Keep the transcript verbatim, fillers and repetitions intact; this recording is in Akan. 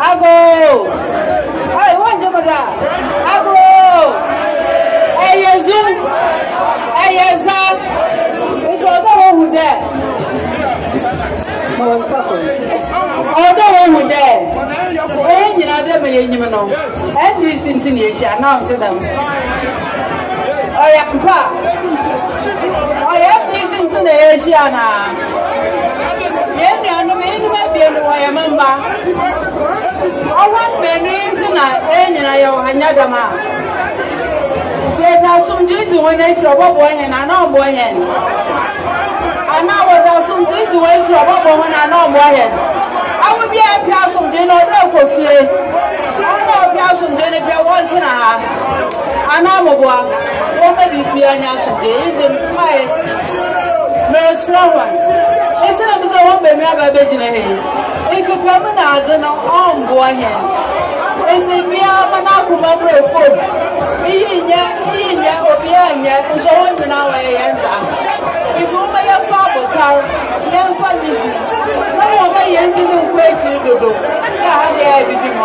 Ago. Hey, what do you got? Ago. Hey, Yezu. Hey, Yeza. It's all the one who there. All the one who there. Hey, you know, them, you know. And this is in the share now to them. I am pa. I am listening to the Asiana. Yes, I know me, my baby, I am a member. I want many tonight, and I am another man. Says I some days when I trouble boy and I know boy. And I was some days when trouble when I know boy. I will be a person, they know they could say. I know a person, then if you want to have. And I'm a boy. What maybe be a national day is in my very strong one. Instead of the one baby, I have a bed in a head. It could come in as an arm boy. It's a mere manacuma phone. He in ya, he in ya, or behind ya, and so on in our answer. It's only a father, young family. No one may end in the way to do. Yeah, I did.